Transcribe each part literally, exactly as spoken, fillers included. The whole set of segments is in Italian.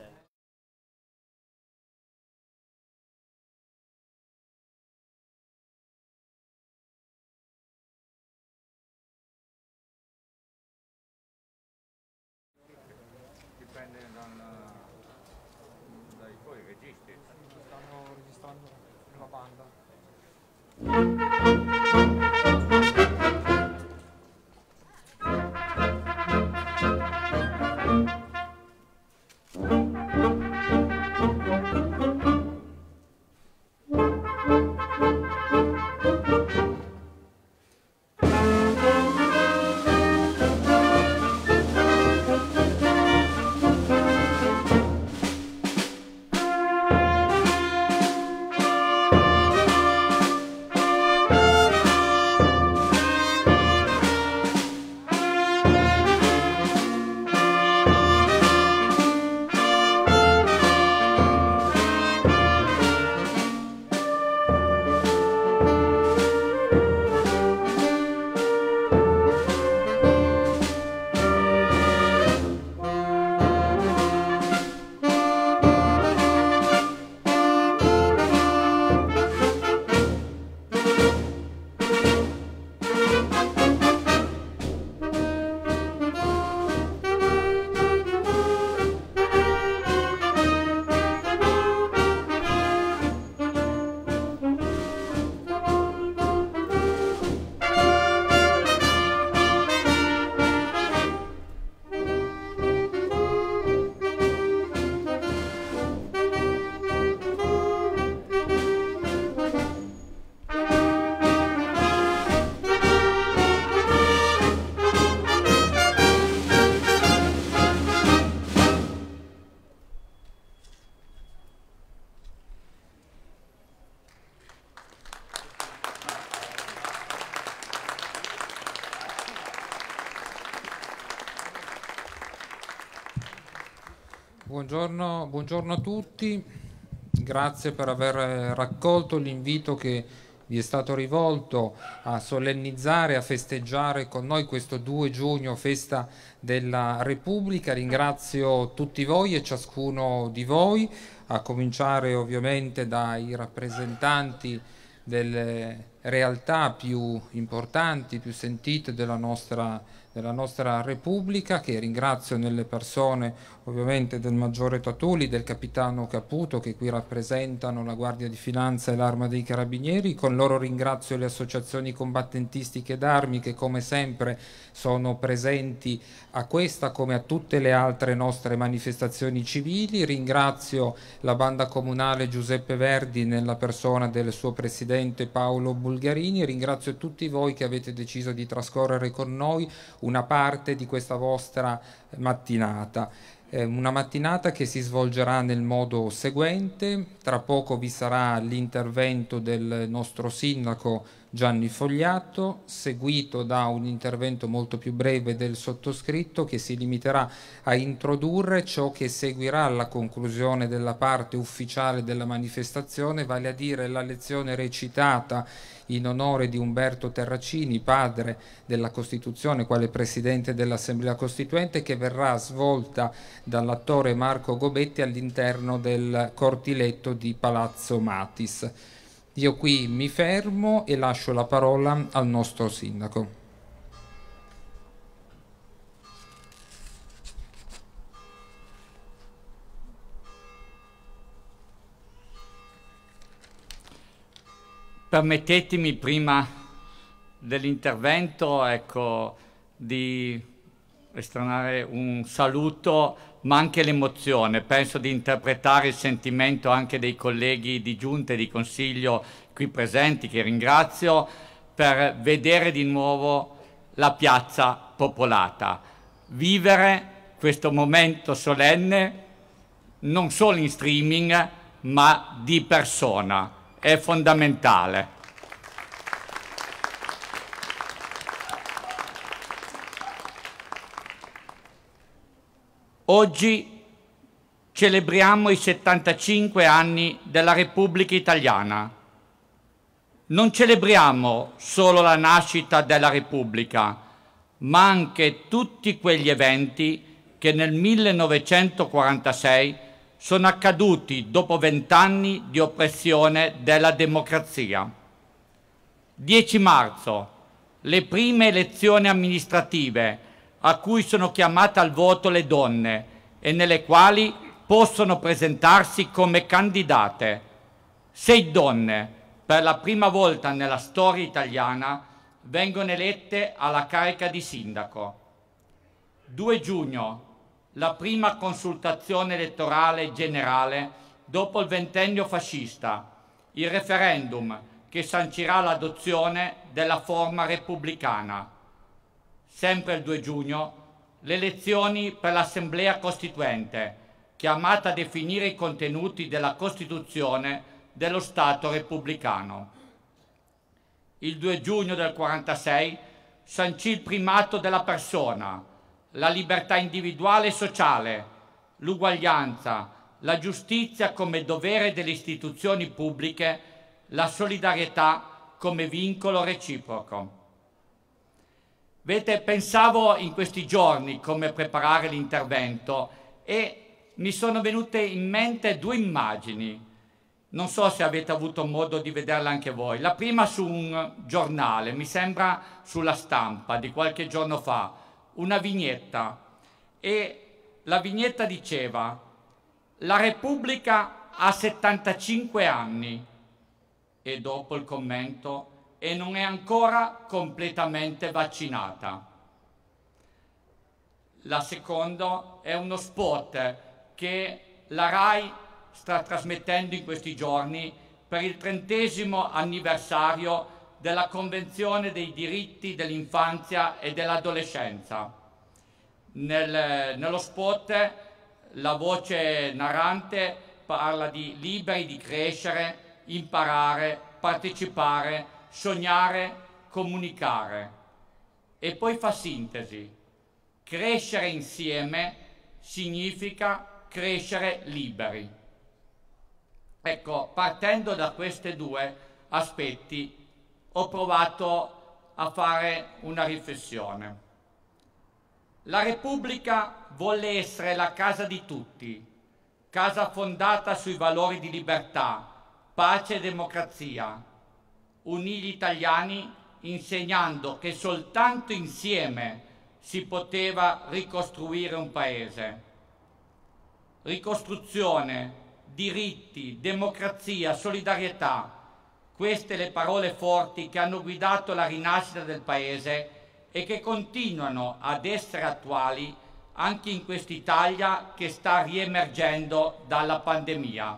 Dipende dal, dai tuoi registi. Stanno registrando la banda. Buongiorno, buongiorno a tutti, grazie per aver raccolto l'invito che vi è stato rivolto a solennizzare, a festeggiare con noi questo due giugno, festa della Repubblica. Ringrazio tutti voi e ciascuno di voi, a cominciare ovviamente dai rappresentanti delle realtà più importanti, più sentite della nostra, della nostra Repubblica, che ringrazio nelle persone ovviamente del Maggiore Tatuli, del Capitano Caputo, che qui rappresentano la Guardia di Finanza e l'Arma dei Carabinieri. Con loro ringrazio le associazioni combattentistiche d'armi che come sempre sono presenti a questa come a tutte le altre nostre manifestazioni civili. Ringrazio la Banda Comunale Giuseppe Verdi nella persona del suo presidente Paolo Bulgarini. Ringrazio tutti voi che avete deciso di trascorrere con noi una parte di questa vostra mattinata. Eh, una mattinata che si svolgerà nel modo seguente: tra poco vi sarà l'intervento del nostro sindaco Gianni Fogliato, seguito da un intervento molto più breve del sottoscritto, che si limiterà a introdurre ciò che seguirà alla conclusione della parte ufficiale della manifestazione, vale a dire la lezione recitata in onore di Umberto Terracini, padre della Costituzione, quale Presidente dell'Assemblea Costituente, che verrà svolta dall'attore Marco Gobetti all'interno del cortiletto di Palazzo Matis. Io qui mi fermo e lascio la parola al nostro sindaco. Permettetemi prima dell'intervento, ecco, di esternare un saluto, ma anche l'emozione. Penso di interpretare il sentimento anche dei colleghi di giunta e di consiglio qui presenti, che ringrazio, per vedere di nuovo la piazza popolata. Vivere questo momento solenne non solo in streaming, ma di persona. È fondamentale. Oggi celebriamo i settantacinque anni della Repubblica Italiana. Non celebriamo solo la nascita della Repubblica, ma anche tutti quegli eventi che nel millenovecentoquarantasei sono accaduti dopo vent'anni di oppressione della democrazia. dieci marzo, le prime elezioni amministrative a cui sono chiamate al voto le donne e nelle quali possono presentarsi come candidate. Sei donne, per la prima volta nella storia italiana, vengono elette alla carica di sindaco. due giugno, la prima consultazione elettorale generale dopo il ventennio fascista, il referendum che sancirà l'adozione della forma repubblicana. Sempre il due giugno, le elezioni per l'Assemblea Costituente, chiamata a definire i contenuti della Costituzione dello Stato repubblicano. Il due giugno del quarantasei sancì il primato della persona, la libertà individuale e sociale, l'uguaglianza, la giustizia come dovere delle istituzioni pubbliche, la solidarietà come vincolo reciproco. Vedete, pensavo in questi giorni come preparare l'intervento e mi sono venute in mente due immagini. Non so se avete avuto modo di vederla anche voi. La prima su un giornale, mi sembra sulla Stampa di qualche giorno fa, una vignetta. E la vignetta diceva: la Repubblica ha settantacinque anni. E dopo il commento: e non è ancora completamente vaccinata. La seconda è uno spot che la RAI sta trasmettendo in questi giorni per il trentesimo anniversario della Convenzione dei diritti dell'infanzia e dell'adolescenza. Nel, nello spot la voce narrante parla di liberi di crescere, imparare, partecipare, sognare, comunicare. E poi fa sintesi. Crescere insieme significa crescere liberi. Ecco, partendo da questi due aspetti, ho provato a fare una riflessione. La Repubblica volle essere la casa di tutti, casa fondata sui valori di libertà, pace e democrazia. Unì gli italiani insegnando che soltanto insieme si poteva ricostruire un paese. Ricostruzione, diritti, democrazia, solidarietà. Queste le parole forti che hanno guidato la rinascita del Paese e che continuano ad essere attuali anche in quest'Italia che sta riemergendo dalla pandemia.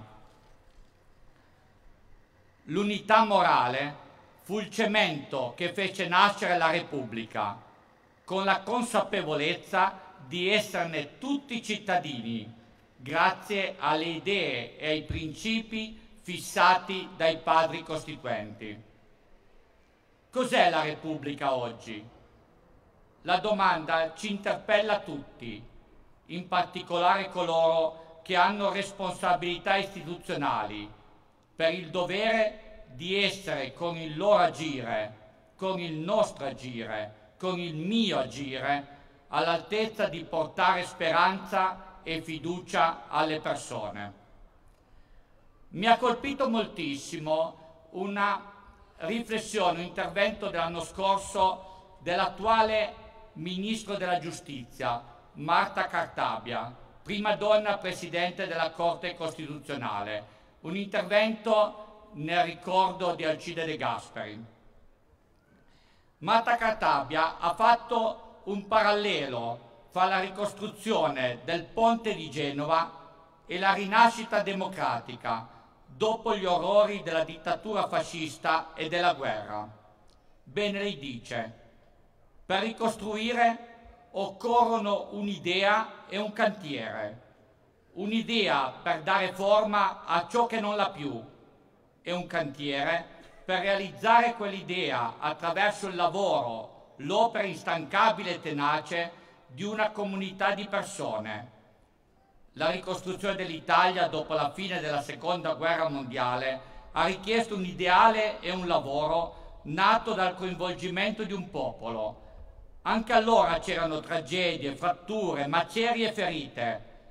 L'unità morale fu il cemento che fece nascere la Repubblica, con la consapevolezza di esserne tutti cittadini, grazie alle idee e ai principi fissati dai padri costituenti. Cos'è la Repubblica oggi? La domanda ci interpella tutti, in particolare coloro che hanno responsabilità istituzionali, per il dovere di essere con il loro agire, con il nostro agire, con il mio agire, all'altezza di portare speranza e fiducia alle persone. Mi ha colpito moltissimo una riflessione, un intervento dell'anno scorso dell'attuale Ministro della Giustizia, Marta Cartabia, prima donna Presidente della Corte Costituzionale, un intervento nel ricordo di Alcide De Gasperi. Marta Cartabia ha fatto un parallelo fra la ricostruzione del ponte di Genova e la rinascita democratica dopo gli orrori della dittatura fascista e della guerra. Bene, lei dice: per ricostruire occorrono un'idea e un cantiere, un'idea per dare forma a ciò che non l'ha più e un cantiere per realizzare quell'idea attraverso il lavoro, l'opera instancabile e tenace di una comunità di persone. La ricostruzione dell'Italia dopo la fine della Seconda Guerra Mondiale ha richiesto un ideale e un lavoro nato dal coinvolgimento di un popolo. Anche allora c'erano tragedie, fratture, macerie e ferite.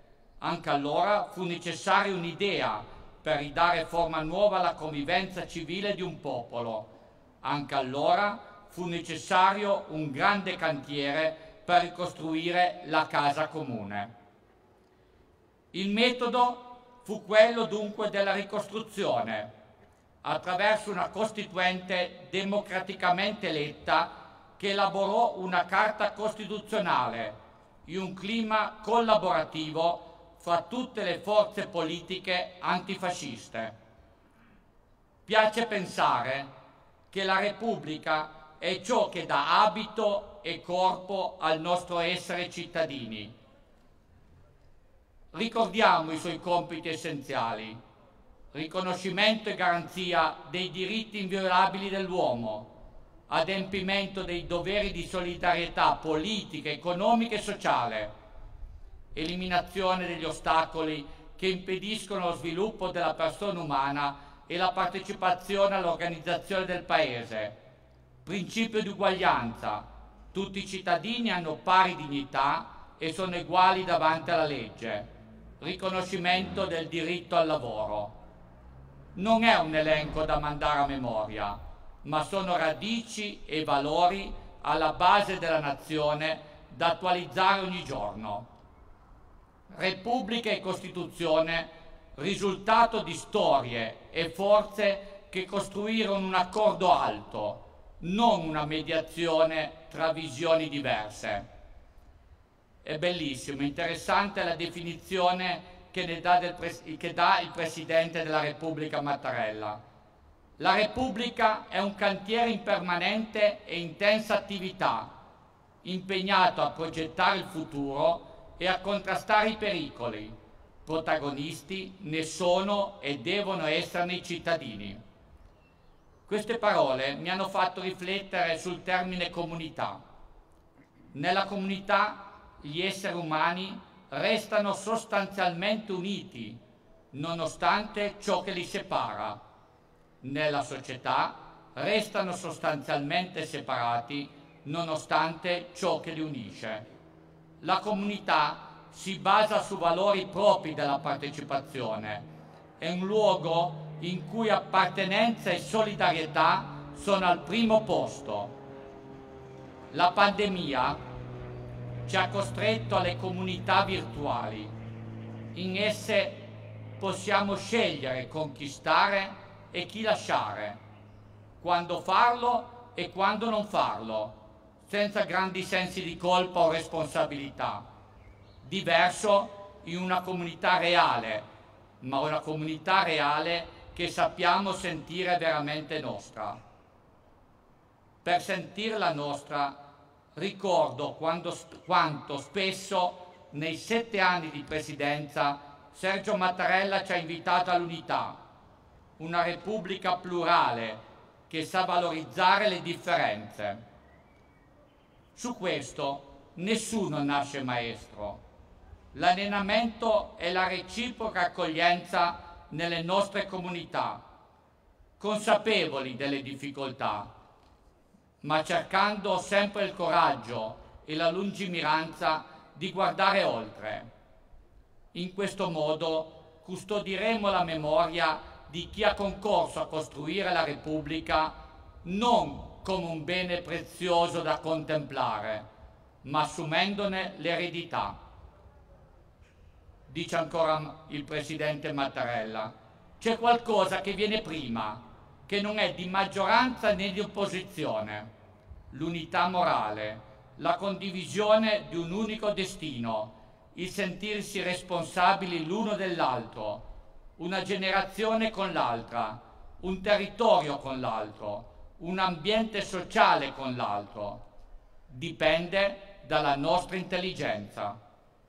Anche allora fu necessaria un'idea per ridare forma nuova alla convivenza civile di un popolo. Anche allora fu necessario un grande cantiere per ricostruire la casa comune. Il metodo fu quello dunque della ricostruzione, attraverso una Costituente democraticamente eletta che elaborò una Carta Costituzionale in un clima collaborativo fra tutte le forze politiche antifasciste. Piace pensare che la Repubblica è ciò che dà abito e corpo al nostro essere cittadini. Ricordiamo i suoi compiti essenziali: riconoscimento e garanzia dei diritti inviolabili dell'uomo, adempimento dei doveri di solidarietà politica, economica e sociale, eliminazione degli ostacoli che impediscono lo sviluppo della persona umana e la partecipazione all'organizzazione del Paese, principio di uguaglianza: tutti i cittadini hanno pari dignità e sono uguali davanti alla legge, riconoscimento del diritto al lavoro. Non è un elenco da mandare a memoria, ma sono radici e valori alla base della nazione da attualizzare ogni giorno. Repubblica e Costituzione, risultato di storie e forze che costruirono un accordo alto, non una mediazione tra visioni diverse. È bellissimo, interessante la definizione che, ne dà, del pres- che dà il Presidente della Repubblica Mattarella. La Repubblica è un cantiere in permanente e intensa attività, impegnato a progettare il futuro e a contrastare i pericoli. Protagonisti ne sono e devono esserne i cittadini. Queste parole mi hanno fatto riflettere sul termine comunità. Nella comunità gli esseri umani restano sostanzialmente uniti, nonostante ciò che li separa. Nella società restano sostanzialmente separati, nonostante ciò che li unisce. La comunità si basa su valori propri della partecipazione. È un luogo in cui appartenenza e solidarietà sono al primo posto. La pandemia ci ha costretto alle comunità virtuali. In esse possiamo scegliere, conquistare e chi lasciare, quando farlo e quando non farlo, senza grandi sensi di colpa o responsabilità. Diverso in una comunità reale, ma una comunità reale che sappiamo sentire veramente nostra. Per sentirla nostra, ricordo quando, quanto spesso nei sette anni di presidenza Sergio Mattarella ci ha invitato all'unità, una Repubblica plurale che sa valorizzare le differenze. Su questo nessuno nasce maestro. L'allenamento è la reciproca accoglienza nelle nostre comunità, consapevoli delle difficoltà, ma cercando sempre il coraggio e la lungimiranza di guardare oltre. In questo modo custodiremo la memoria di chi ha concorso a costruire la Repubblica non come un bene prezioso da contemplare, ma assumendone l'eredità. Dice ancora il Presidente Mattarella: c'è qualcosa che viene prima, che non è di maggioranza né di opposizione. L'unità morale, la condivisione di un unico destino, il sentirsi responsabili l'uno dell'altro, una generazione con l'altra, un territorio con l'altro, un ambiente sociale con l'altro. Dipende dalla nostra intelligenza.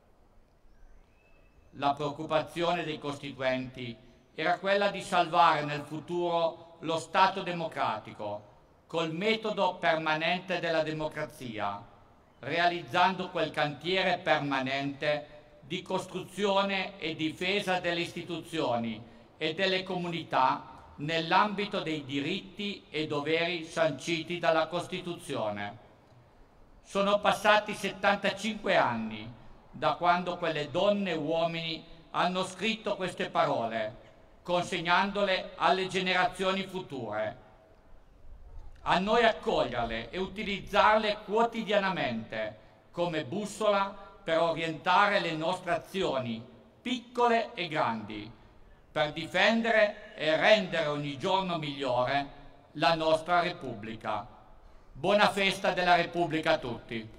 La preoccupazione dei costituenti era quella di salvare nel futuro lo Stato democratico col metodo permanente della democrazia, realizzando quel cantiere permanente di costruzione e difesa delle istituzioni e delle comunità nell'ambito dei diritti e doveri sanciti dalla Costituzione. Sono passati settantacinque anni da quando quelle donne e uomini hanno scritto queste parole, consegnandole alle generazioni future. A noi accoglierle e utilizzarle quotidianamente come bussola per orientare le nostre azioni, piccole e grandi, per difendere e rendere ogni giorno migliore la nostra Repubblica. Buona festa della Repubblica a tutti!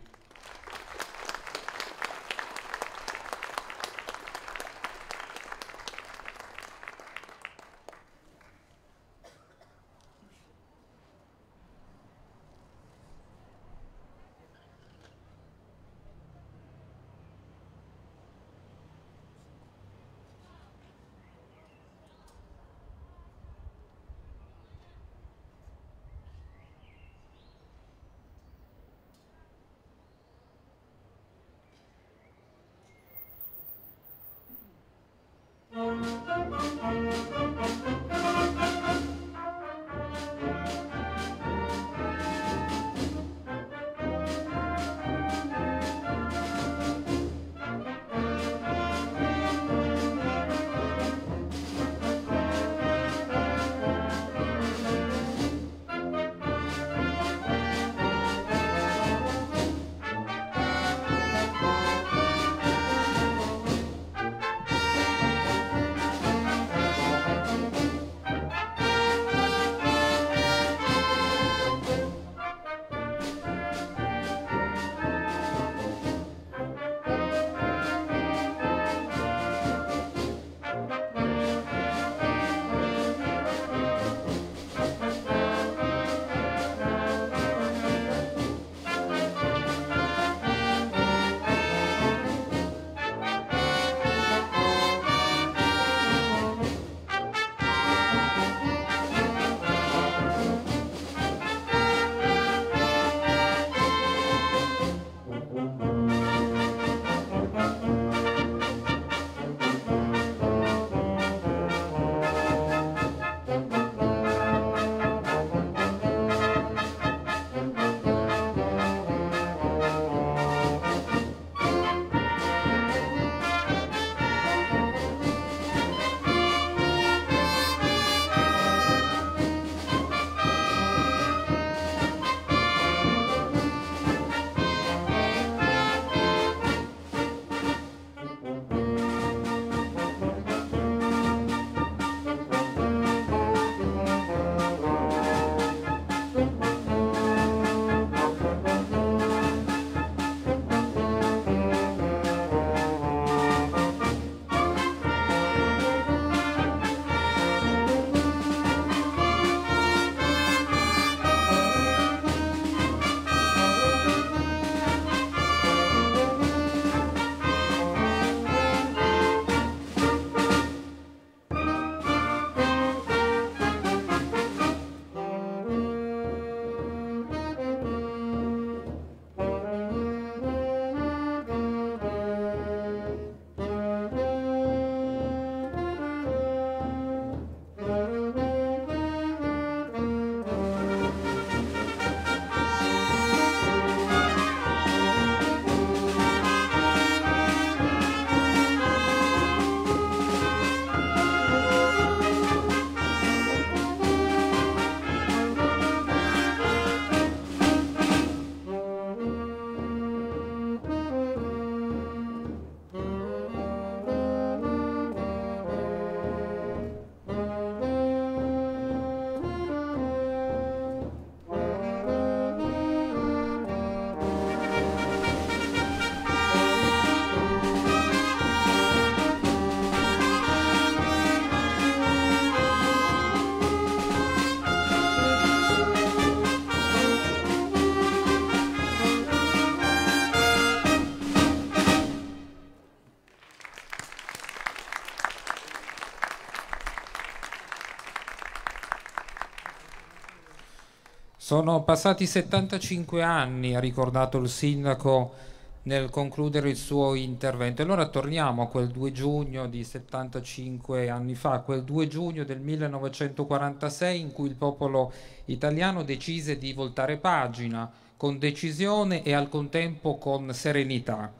Sono passati settantacinque anni, ha ricordato il sindaco nel concludere il suo intervento. Allora torniamo a quel due giugno di settantacinque anni fa, quel due giugno del millenovecentoquarantasei in cui il popolo italiano decise di voltare pagina con decisione e al contempo con serenità.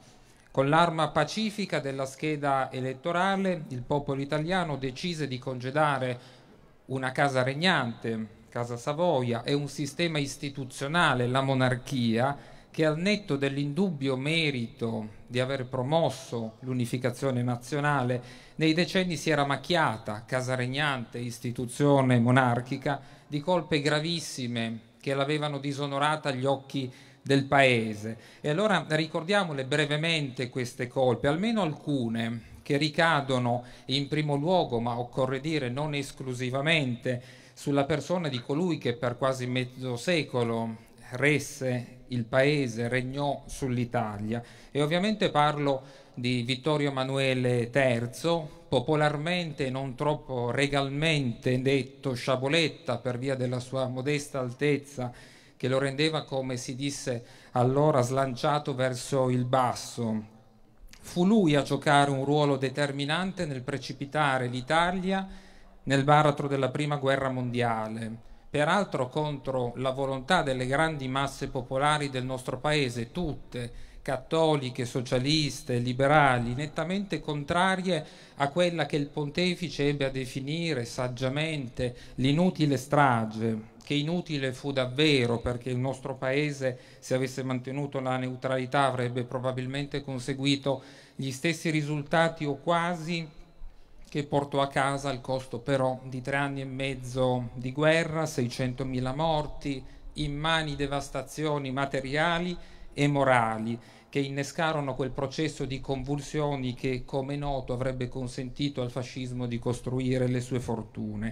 Con l'arma pacifica della scheda elettorale il popolo italiano decise di congedare una casa regnante, Casa Savoia, e un sistema istituzionale, la monarchia, che al netto dell'indubbio merito di aver promosso l'unificazione nazionale, nei decenni si era macchiata, casa regnante, istituzione monarchica, di colpe gravissime che l'avevano disonorata agli occhi del paese. E allora ricordiamole brevemente queste colpe, almeno alcune, che ricadono in primo luogo, ma occorre dire non esclusivamente, sulla persona di colui che per quasi mezzo secolo resse il paese, regnò sull'Italia. E ovviamente parlo di Vittorio Emanuele terzo, popolarmente e non troppo regalmente detto Sciaboletta per via della sua modesta altezza, che lo rendeva, come si disse allora, slanciato verso il basso. Fu lui a giocare un ruolo determinante nel precipitare l'Italia nel baratro della Prima Guerra Mondiale, peraltro contro la volontà delle grandi masse popolari del nostro paese, tutte cattoliche, socialiste, liberali, nettamente contrarie a quella che il pontefice ebbe a definire saggiamente l'inutile strage, che inutile fu davvero, perché il nostro paese, se avesse mantenuto la neutralità, avrebbe probabilmente conseguito gli stessi risultati o quasi che portò a casa al costo però di tre anni e mezzo di guerra, seicentomila morti, immani devastazioni materiali e morali, che innescarono quel processo di convulsioni che, come noto, avrebbe consentito al fascismo di costruire le sue fortune.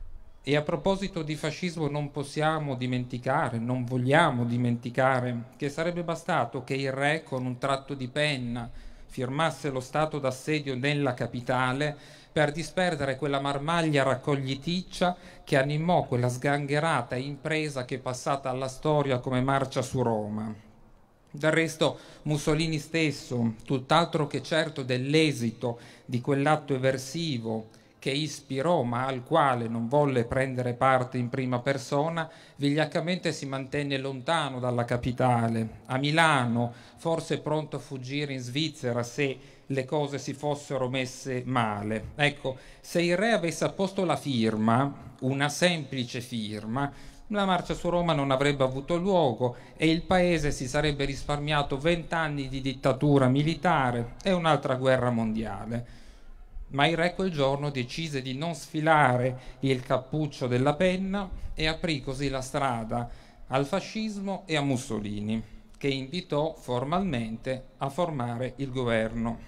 E a proposito di fascismo non possiamo dimenticare, non vogliamo dimenticare, che sarebbe bastato che il re con un tratto di penna firmasse lo stato d'assedio nella capitale per disperdere quella marmaglia raccogliticcia che animò quella sgangherata impresa che è passata alla storia come marcia su Roma. Del resto Mussolini stesso, tutt'altro che certo dell'esito di quell'atto eversivo che ispirò ma al quale non volle prendere parte in prima persona, vigliaccamente si mantenne lontano dalla capitale, a Milano, forse pronto a fuggire in Svizzera se le cose si fossero messe male. Ecco, se il re avesse apposto la firma, una semplice firma, la marcia su Roma non avrebbe avuto luogo e il paese si sarebbe risparmiato vent'anni di dittatura militare e un'altra guerra mondiale. Ma il re quel giorno decise di non sfilare il cappuccio della penna e aprì così la strada al fascismo e a Mussolini, che invitò formalmente a formare il governo.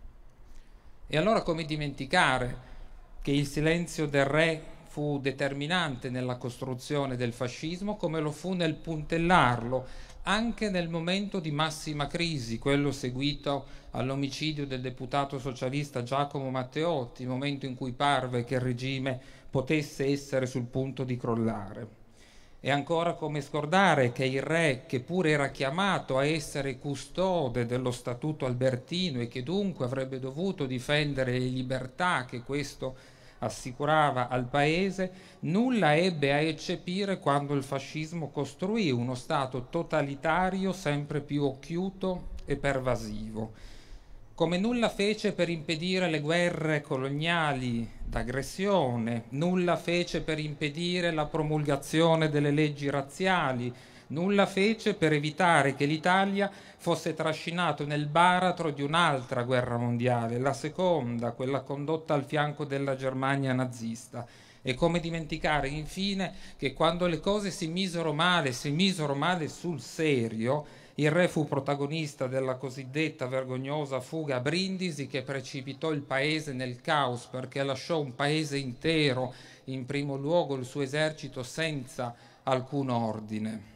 E allora come dimenticare che il silenzio del re fu determinante nella costruzione del fascismo, come lo fu nel puntellarlo anche nel momento di massima crisi, quello seguito all'omicidio del deputato socialista Giacomo Matteotti, momento in cui parve che il regime potesse essere sul punto di crollare. E ancora come scordare che il re, che pure era chiamato a essere custode dello Statuto Albertino e che dunque avrebbe dovuto difendere le libertà che questo assicurava al paese, nulla ebbe a eccepire quando il fascismo costruì uno Stato totalitario sempre più occhiuto e pervasivo. Come nulla fece per impedire le guerre coloniali d'aggressione, nulla fece per impedire la promulgazione delle leggi razziali, nulla fece per evitare che l'Italia fosse trascinato nel baratro di un'altra guerra mondiale, la seconda, quella condotta al fianco della Germania nazista. E come dimenticare infine che quando le cose si misero male, si misero male sul serio, il re fu protagonista della cosiddetta vergognosa fuga a Brindisi che precipitò il paese nel caos perché lasciò un paese intero, in primo luogo il suo esercito, senza alcun ordine.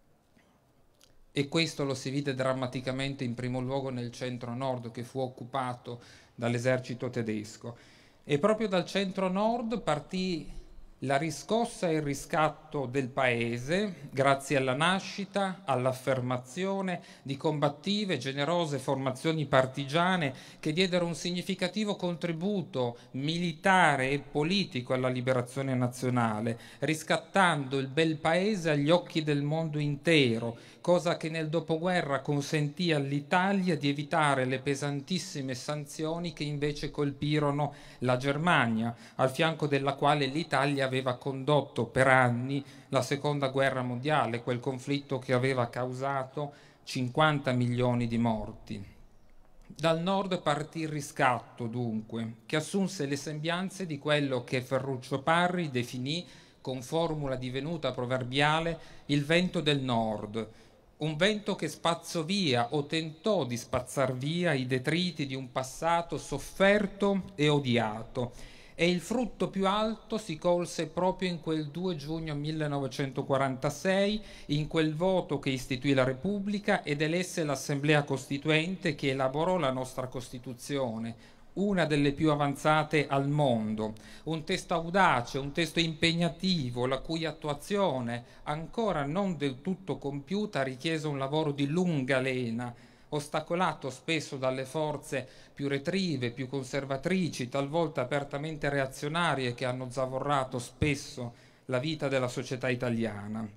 E questo lo si vide drammaticamente in primo luogo nel centro-nord che fu occupato dall'esercito tedesco. E proprio dal centro-nord partì la riscossa e il riscatto del Paese grazie alla nascita, all'affermazione di combattive e generose formazioni partigiane che diedero un significativo contributo militare e politico alla liberazione nazionale, riscattando il bel Paese agli occhi del mondo intero, cosa che nel dopoguerra consentì all'Italia di evitare le pesantissime sanzioni che invece colpirono la Germania, al fianco della quale l'Italia aveva condotto per anni la seconda guerra mondiale, quel conflitto che aveva causato cinquanta milioni di morti. Dal nord partì il riscatto, dunque, che assunse le sembianze di quello che Ferruccio Parri definì, con formula divenuta proverbiale, il vento del nord, un vento che spazzò via o tentò di spazzar via i detriti di un passato sofferto e odiato, e il frutto più alto si colse proprio in quel due giugno millenovecentoquarantasei, in quel voto che istituì la Repubblica ed elesse l'Assemblea Costituente che elaborò la nostra Costituzione, una delle più avanzate al mondo, un testo audace, un testo impegnativo, la cui attuazione, ancora non del tutto compiuta, richiese un lavoro di lunga lena, ostacolato spesso dalle forze più retrive, più conservatrici, talvolta apertamente reazionarie, che hanno zavorrato spesso la vita della società italiana.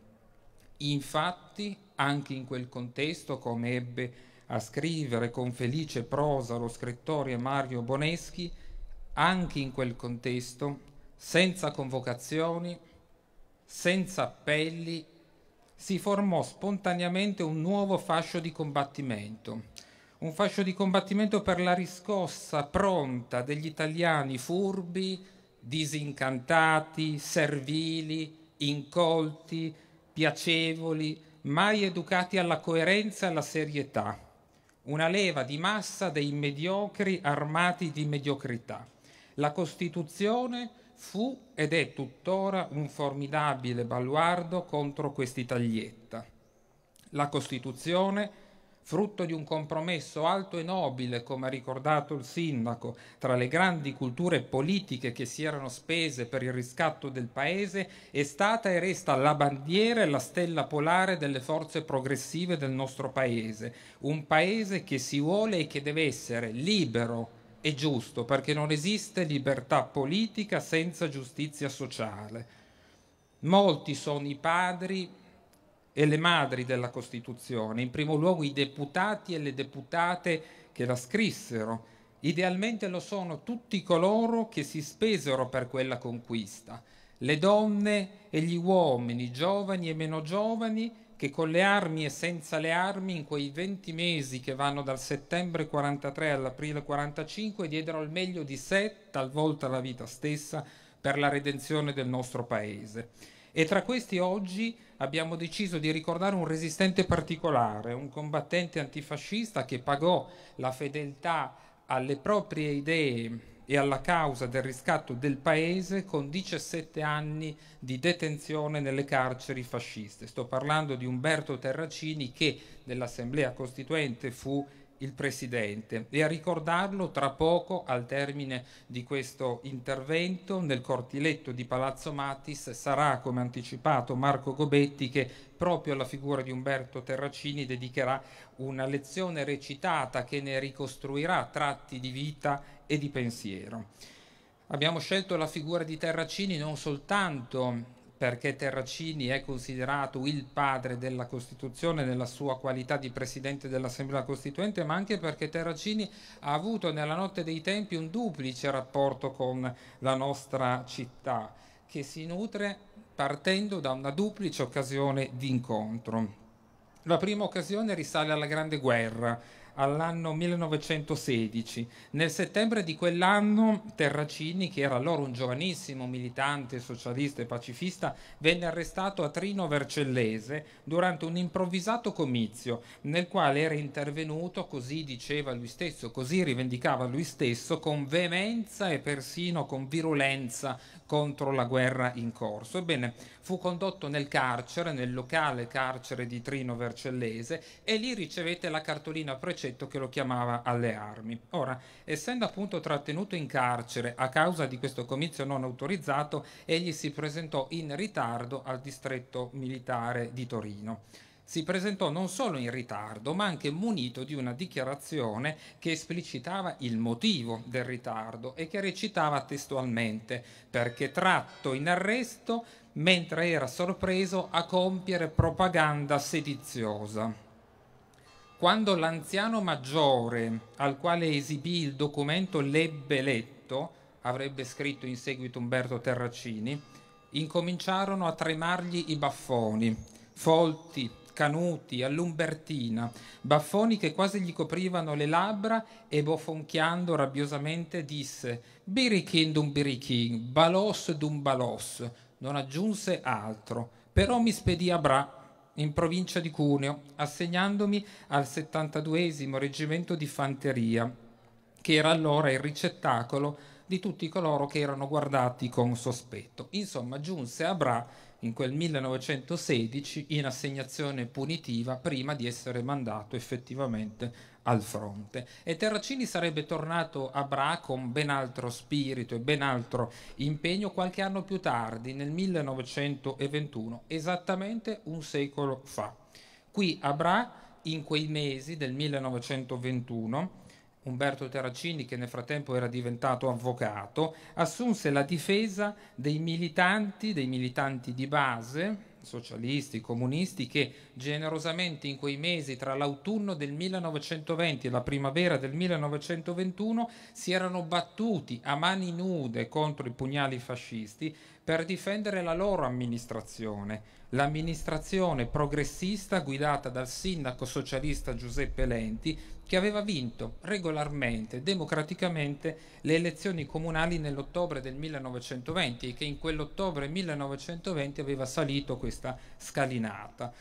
Infatti, anche in quel contesto, come ebbe a scrivere con felice prosa lo scrittore Mario Boneschi, anche in quel contesto, senza convocazioni, senza appelli, si formò spontaneamente un nuovo fascio di combattimento, un fascio di combattimento per la riscossa pronta degli italiani furbi, disincantati, servili, incolti, piacevoli, mai educati alla coerenza e alla serietà. Una leva di massa dei mediocri armati di mediocrità. La Costituzione fu ed è tuttora un formidabile baluardo contro quest'Italietta. La Costituzione, frutto di un compromesso alto e nobile, come ha ricordato il sindaco, tra le grandi culture politiche che si erano spese per il riscatto del Paese, è stata e resta la bandiera e la stella polare delle forze progressive del nostro Paese. Un Paese che si vuole e che deve essere libero e giusto, perché non esiste libertà politica senza giustizia sociale. Molti sono i padri e le madri della Costituzione, in primo luogo i deputati e le deputate che la scrissero. Idealmente lo sono tutti coloro che si spesero per quella conquista, le donne e gli uomini, giovani e meno giovani, che con le armi e senza le armi, in quei venti mesi che vanno dal settembre quarantatré all'aprile quarantacinque, diedero il meglio di sé, talvolta la vita stessa, per la redenzione del nostro Paese. E tra questi oggi abbiamo deciso di ricordare un resistente particolare, un combattente antifascista che pagò la fedeltà alle proprie idee e alla causa del riscatto del Paese con diciassette anni di detenzione nelle carceri fasciste. Sto parlando di Umberto Terracini, che nell'Assemblea Costituente fu il Presidente, e a ricordarlo tra poco, al termine di questo intervento, nel cortiletto di Palazzo Matis sarà, come anticipato, Marco Gobetti, che proprio alla figura di Umberto Terracini dedicherà una lezione recitata che ne ricostruirà tratti di vita e di pensiero. Abbiamo scelto la figura di Terracini non soltanto perché Terracini è considerato il padre della Costituzione nella sua qualità di Presidente dell'Assemblea Costituente, ma anche perché Terracini ha avuto nella notte dei tempi un duplice rapporto con la nostra città, che si nutre partendo da una duplice occasione di incontro. La prima occasione risale alla Grande Guerra, all'anno millenovecentosedici. Nel settembre di quell'anno Terracini, che era allora un giovanissimo militante socialista e pacifista, venne arrestato a Trino Vercellese durante un improvvisato comizio nel quale era intervenuto, così diceva lui stesso, così rivendicava lui stesso, con veemenza e persino con virulenza contro la guerra in corso. Ebbene, fu condotto nel carcere, nel locale carcere di Trino Vercellese, e lì ricevette la cartolina precedente concetto che lo chiamava alle armi. Ora, essendo appunto trattenuto in carcere a causa di questo comizio non autorizzato, egli si presentò in ritardo al distretto militare di Torino. Si presentò non solo in ritardo, ma anche munito di una dichiarazione che esplicitava il motivo del ritardo e che recitava testualmente: perché tratto in arresto mentre era sorpreso a compiere propaganda sediziosa. Quando l'anziano maggiore, al quale esibì il documento, l'ebbe letto, avrebbe scritto in seguito Umberto Terracini, incominciarono a tremargli i baffoni, folti, canuti, all'umbertina, baffoni che quasi gli coprivano le labbra, e bofonchiando rabbiosamente disse: «Birichin d'un birichin, balos d'un balos». Non aggiunse altro, però mi spedì a Bra, in provincia di Cuneo, assegnandomi al settantaduesimo reggimento di fanteria, che era allora il ricettacolo di tutti coloro che erano guardati con sospetto. Insomma, giunse a Bra in quel millenovecentosedici in assegnazione punitiva prima di essere mandato effettivamente al fronte. E Terracini sarebbe tornato a Bra con ben altro spirito e ben altro impegno qualche anno più tardi, nel millenovecentoventuno, esattamente un secolo fa. Qui a Bra, in quei mesi del millenovecentoventuno, Umberto Terracini, che nel frattempo era diventato avvocato, assunse la difesa dei militanti, dei militanti di base, socialisti, comunisti, che generosamente in quei mesi tra l'autunno del millenovecentoventi e la primavera del millenovecentoventuno si erano battuti a mani nude contro i pugnali fascisti per difendere la loro amministrazione, l'amministrazione progressista guidata dal sindaco socialista Giuseppe Lenti, che aveva vinto regolarmente, democraticamente, le elezioni comunali nell'ottobre del millenovecentoventi e che in quell'ottobre millenovecentoventi aveva salito questa scalinata.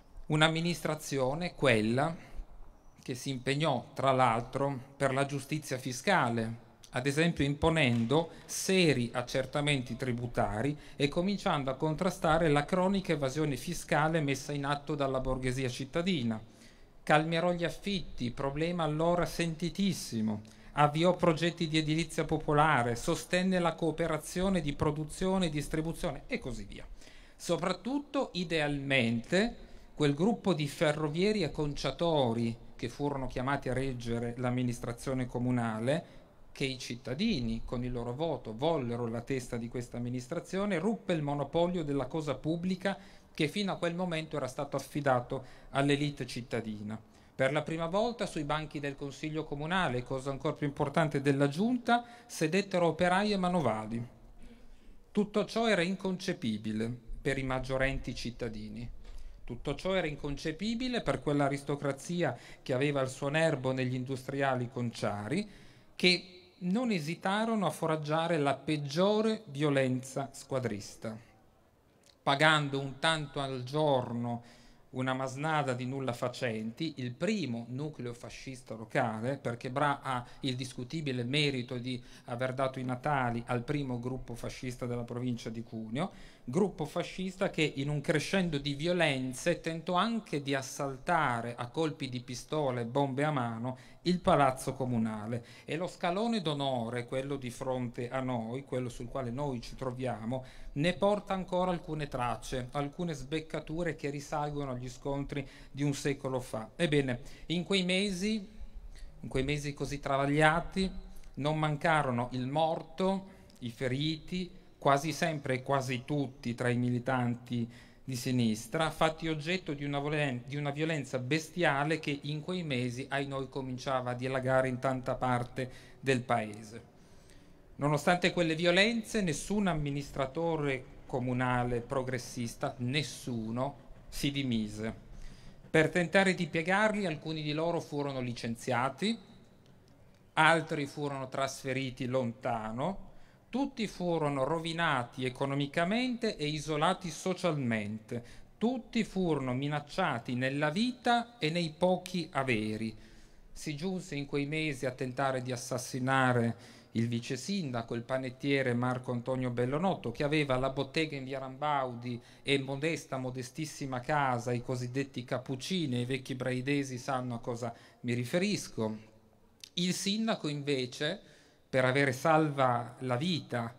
Un'amministrazione, quella, che si impegnò, tra l'altro, per la giustizia fiscale, ad esempio imponendo seri accertamenti tributari e cominciando a contrastare la cronica evasione fiscale messa in atto dalla borghesia cittadina. Calmierò gli affitti, problema allora sentitissimo, avviò progetti di edilizia popolare, sostenne la cooperazione di produzione e distribuzione e così via. Soprattutto, idealmente, quel gruppo di ferrovieri e conciatori che furono chiamati a reggere l'amministrazione comunale, che i cittadini con il loro voto vollero la testa di questa amministrazione, ruppe il monopolio della cosa pubblica che fino a quel momento era stato affidato all'elite cittadina. Per la prima volta sui banchi del Consiglio Comunale, cosa ancora più importante della Giunta, sedettero operai e manovali. Tutto ciò era inconcepibile per i maggiorenti cittadini. Tutto ciò era inconcepibile per quell'aristocrazia che aveva il suo nerbo negli industriali conciari, che non esitarono a foraggiare la peggiore violenza squadrista, pagando un tanto al giorno una masnada di nulla facenti, il primo nucleo fascista locale, perché Bra ha il discutibile merito di aver dato i natali al primo gruppo fascista della provincia di Cuneo, gruppo fascista che in un crescendo di violenze tentò anche di assaltare a colpi di pistole e bombe a mano il palazzo comunale, e lo scalone d'onore, quello di fronte a noi, quello sul quale noi ci troviamo, ne porta ancora alcune tracce, alcune sbeccature che risalgono agli scontri di un secolo fa. Ebbene, in quei mesi, in quei mesi così travagliati, non mancarono il morto, i feriti, quasi sempre e quasi tutti tra i militanti di sinistra, fatti oggetto di una, di una violenza bestiale che in quei mesi ai noi cominciava a dilagare in tanta parte del paese. Nonostante quelle violenze, nessun amministratore comunale progressista, nessuno, si dimise. Per tentare di piegarli, alcuni di loro furono licenziati, altri furono trasferiti lontano, tutti furono rovinati economicamente e isolati socialmente, tutti furono minacciati nella vita e nei pochi averi. Si giunse in quei mesi a tentare di assassinare il vice sindaco, il panettiere Marco Antonio Bellonotto, che aveva la bottega in via Rambaudi e modesta, modestissima casa, i cosiddetti cappuccini, i vecchi braidesi sanno a cosa mi riferisco. Il sindaco invece, per avere salva la vita,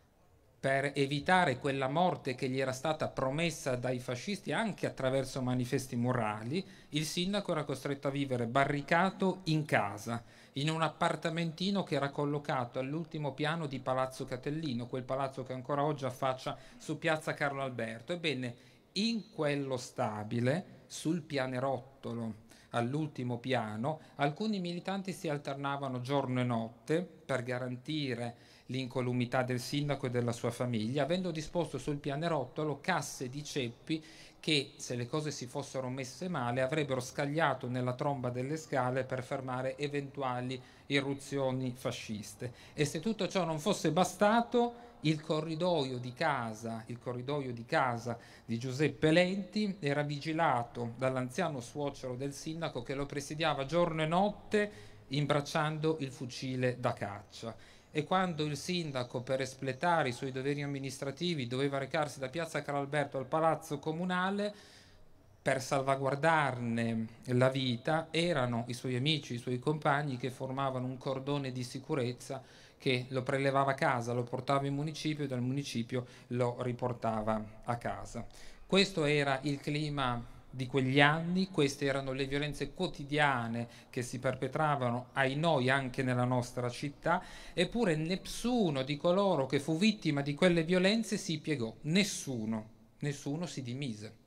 per evitare quella morte che gli era stata promessa dai fascisti anche attraverso manifesti morali, il sindaco era costretto a vivere barricato in casa, in un appartamentino che era collocato all'ultimo piano di Palazzo Catellino, quel palazzo che ancora oggi affaccia su piazza Carlo Alberto. Ebbene, in quello stabile, sul pianerottolo, all'ultimo piano, alcuni militanti si alternavano giorno e notte per garantire l'incolumità del sindaco e della sua famiglia, avendo disposto sul pianerottolo casse di ceppi che, se le cose si fossero messe male, avrebbero scagliato nella tromba delle scale per fermare eventuali irruzioni fasciste. E se tutto ciò non fosse bastato, il corridoio di casa, il corridoio di casa di Giuseppe Lenti era vigilato dall'anziano suocero del sindaco che lo presidiava giorno e notte imbracciando il fucile da caccia. E quando il sindaco, per espletare i suoi doveri amministrativi, doveva recarsi da piazza Carlo Alberto al palazzo comunale, per salvaguardarne la vita, erano i suoi amici, i suoi compagni che formavano un cordone di sicurezza che lo prelevava a casa, lo portava in municipio e dal municipio lo riportava a casa. Questo era il clima di quegli anni, queste erano le violenze quotidiane che si perpetravano ai noi anche nella nostra città, eppure nessuno di coloro che fu vittima di quelle violenze si piegò, nessuno, nessuno si dimise.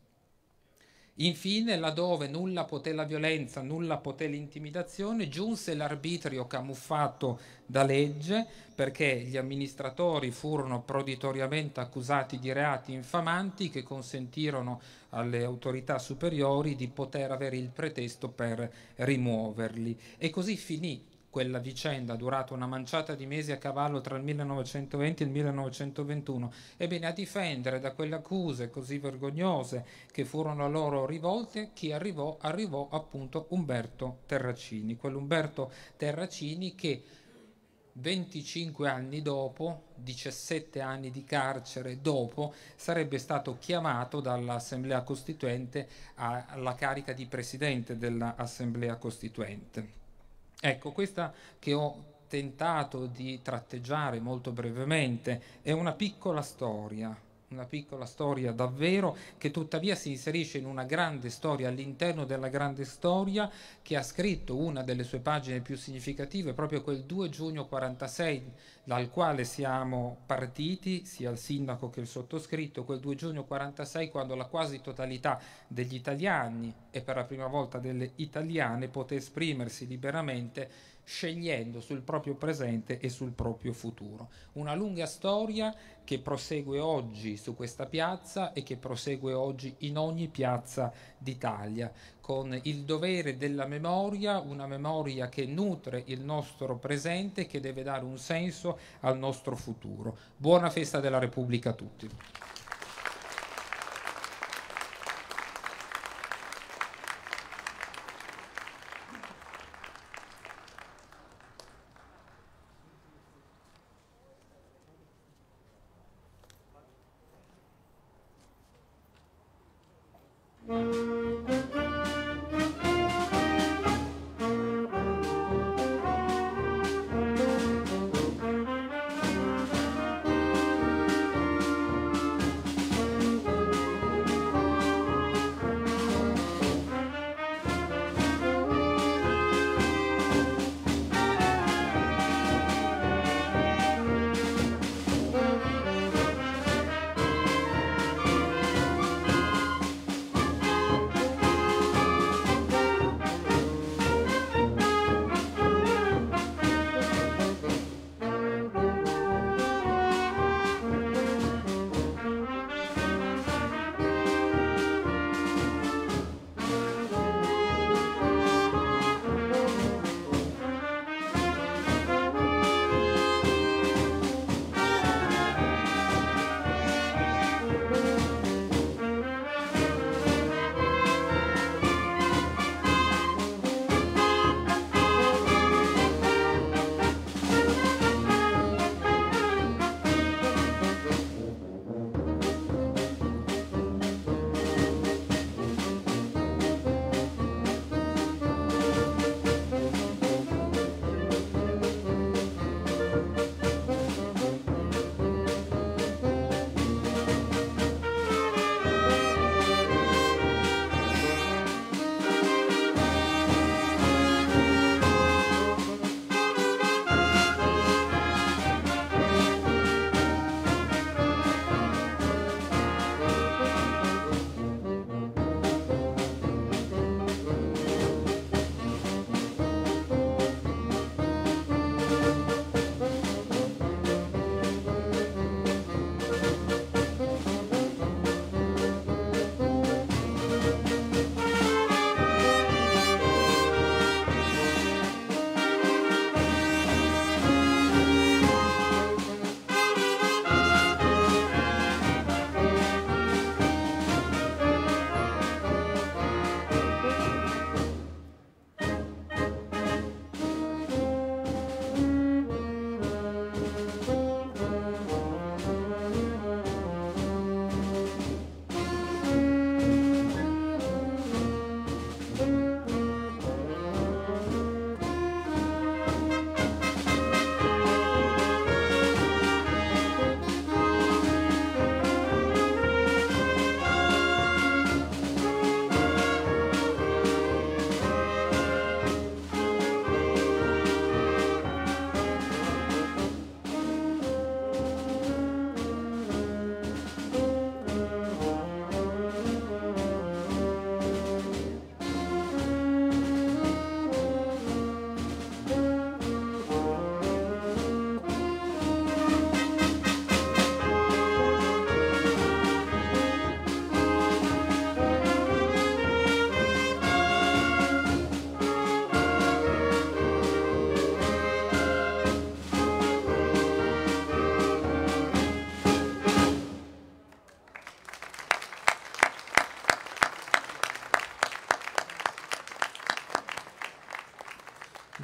Infine, laddove nulla poté la violenza, nulla poté l'intimidazione, giunse l'arbitrio camuffato da legge, perché gli amministratori furono proditoriamente accusati di reati infamanti che consentirono alle autorità superiori di poter avere il pretesto per rimuoverli. E così finì quella vicenda, durata una manciata di mesi a cavallo tra il millenovecentoventi e il millenovecentoventuno. Ebbene, a difendere da quelle accuse così vergognose che furono a loro rivolte, chi arrivò? Arrivò appunto Umberto Terracini, quell'Umberto Terracini che venticinque anni dopo, diciassette anni di carcere dopo, sarebbe stato chiamato dall'Assemblea Costituente alla carica di presidente dell'Assemblea Costituente. Ecco, questa che ho tentato di tratteggiare molto brevemente è una piccola storia, una piccola storia davvero, che tuttavia si inserisce in una grande storia all'interno della grande storia, che ha scritto una delle sue pagine più significative proprio quel due giugno quarantasei, dal quale siamo partiti, sia il sindaco che il sottoscritto, quel due giugno quarantasei, quando la quasi totalità degli italiani e per la prima volta delle italiane poté esprimersi liberamente, scegliendo sul proprio presente e sul proprio futuro. Una lunga storia che prosegue oggi su questa piazza e che prosegue oggi in ogni piazza d'Italia, con il dovere della memoria, una memoria che nutre il nostro presente e che deve dare un senso al nostro futuro. Buona festa della Repubblica a tutti.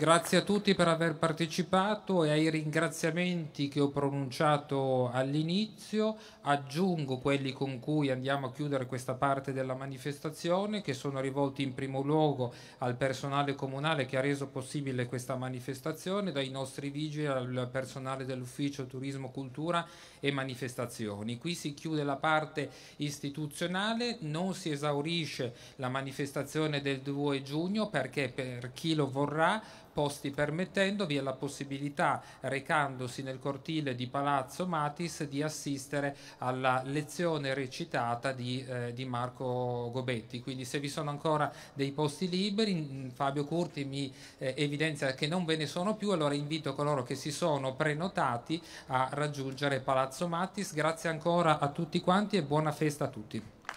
Grazie a tutti per aver partecipato e ai ringraziamenti che ho pronunciato all'inizio aggiungo quelli con cui andiamo a chiudere questa parte della manifestazione, che sono rivolti in primo luogo al personale comunale che ha reso possibile questa manifestazione, dai nostri vigili al personale dell'Ufficio Turismo, Cultura e Manifestazioni. Qui si chiude la parte istituzionale, non si esaurisce la manifestazione del due giugno perché per chi lo vorrà, posti permettendo, vi è la possibilità, recandosi nel cortile di Palazzo Matis, di assistere alla lezione recitata di, eh, di Marco Gobetti. Quindi se vi sono ancora dei posti liberi, Fabio Curti mi eh, evidenzia che non ve ne sono più, allora invito coloro che si sono prenotati a raggiungere Palazzo Matis. Grazie ancora a tutti quanti e buona festa a tutti.